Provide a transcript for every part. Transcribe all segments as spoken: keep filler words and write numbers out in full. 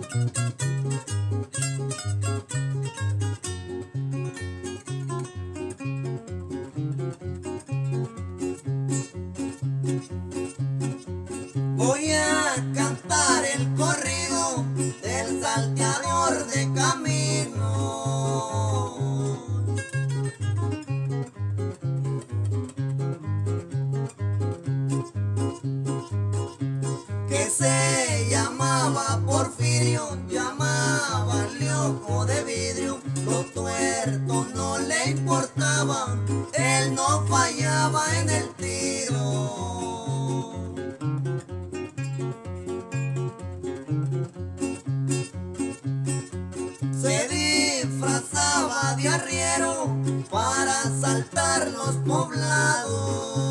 Voy a cantar el corrido del salteador de camino, que se llamaba Porfirio, llamabanle Ojo de Vidrio. Los tuertos no le importaban, él no fallaba en el tiro. Se disfrazaba de arriero para asaltar los poblados,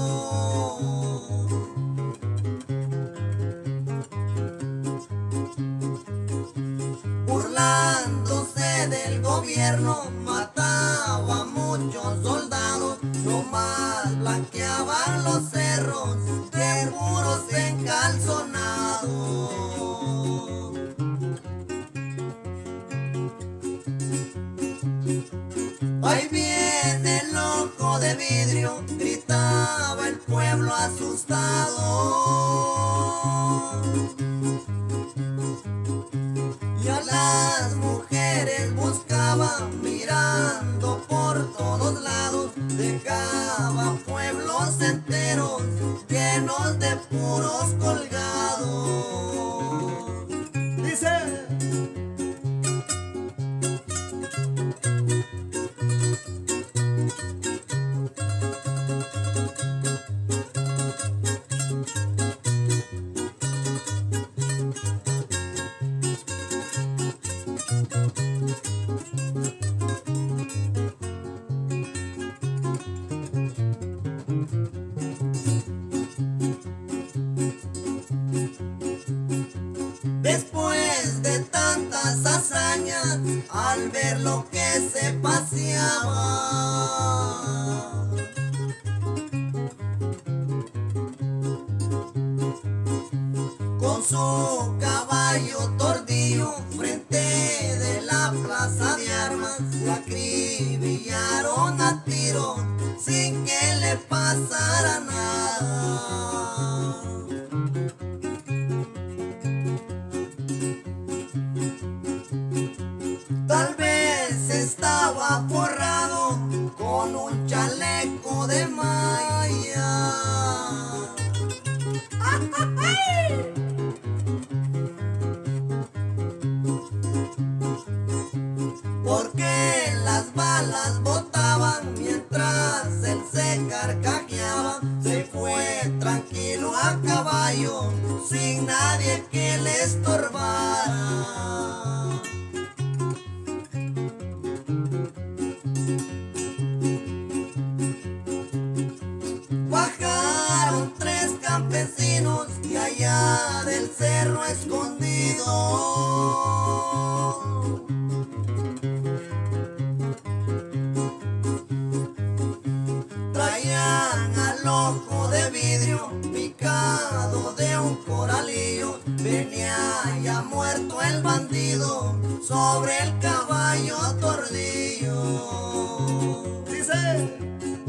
burlándose del gobierno, mataba a muchos soldados, nomás blanqueaban los cerros de muros encalzonados. Ahí viene el Ojo de Vidrio, gritaba el pueblo asustado. Y a las mujeres buscaba mirando por todos lados, dejaba pueblos enteros llenos de puros colgados. Dice: después de tantas hazañas, al ver lo que se paseaba, con su caballo tordillo frente de la plaza de armas, la acribillaron a tiro sin que le pasara nada. Tal vez estaba forrado con un chaleco de malla, porque las balas botaban mientras él se carcajeaba. Se fue tranquilo a caballo sin nadie que le estorbara. Bajaron tres campesinos y allá del cerro escondido traían al Ojo de Vidrio picado de un coralillo. Venía ya muerto el bandido sobre el caballo tordillo. Dice: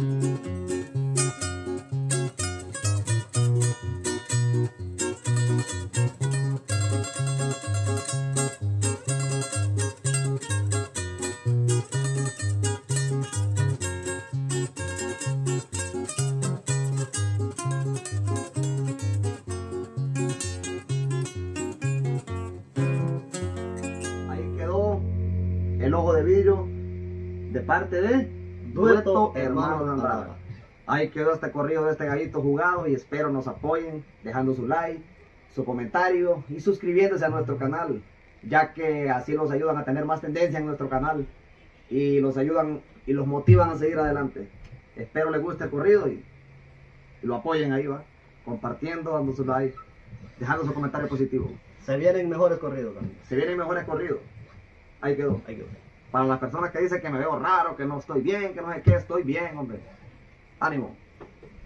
El Ojo de Vidrio, de parte de Dueto Hermanos de Andrada. Ahí quedó este corrido de este gallito jugado y espero nos apoyen dejando su like, su comentario y suscribiéndose a nuestro canal, ya que así los ayudan a tener más tendencia en nuestro canal y los ayudan y los motivan a seguir adelante. Espero les guste el corrido y, y lo apoyen ahí, va, compartiendo, dando su like, dejando su comentario positivo. Se vienen mejores corridos también. Se vienen mejores corridos. Ahí quedó. Ahí quedó. Para las personas que dicen que me veo raro, que no estoy bien, que no sé qué, estoy bien, hombre. Ánimo.